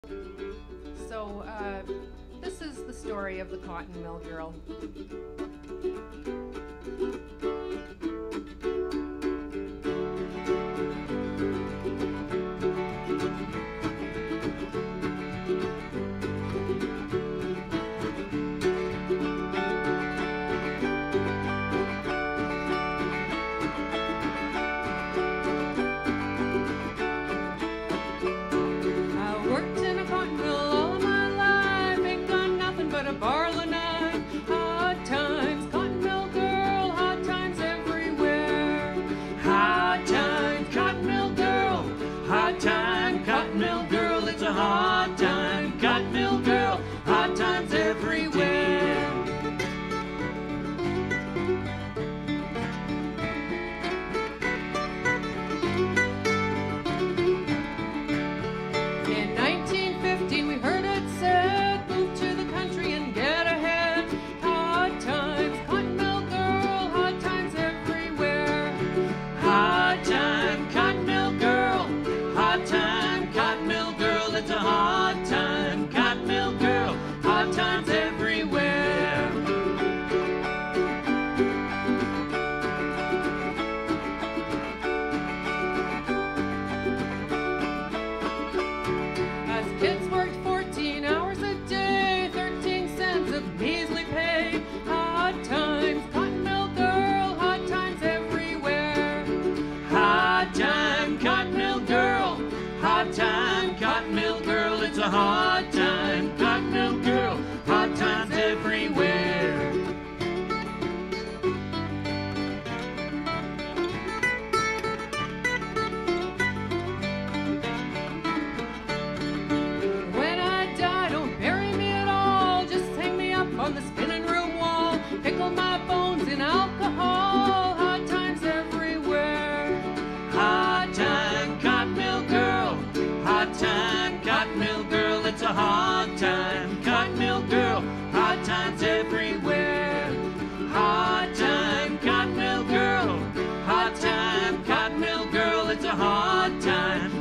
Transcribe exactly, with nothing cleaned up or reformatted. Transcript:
So, uh, this is the story of the cotton mill girl. Hard time, cotton mill girl, hard times everywhere. In nineteen fifteen we heard it said, move to the country and get ahead. Hard times, cotton mill girl, hard times everywhere. Hard time, cotton mill girl, hard time, cotton mill girl, it's a hard time, cotton mill girl, hard times everywhere. As kids worked fourteen hours a day, thirteen cents of measly pay. Hard times, cotton mill girl, hard times everywhere. Hard time, cotton mill girl, hard time, cotton mill girl, it's a hard time, cotton mill girl, hard times everywhere. When I die, don't bury me at all, just hang me up on the spinning room wall. Pickle my bones in alcohol, hard times everywhere. Hard time, cotton mill girl, hard time, cotton mill girl, it's a hard time, cotton mill girl, hard times everywhere. Hard time, cotton mill girl, hard time, cotton mill girl, it's a hard time,